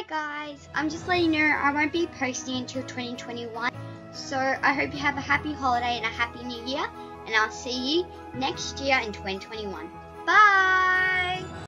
guys, I'm just letting you know I won't be posting until 2021. So I hope you have a happy holiday and a happy new year, and I'll see you next year in 2021. Bye!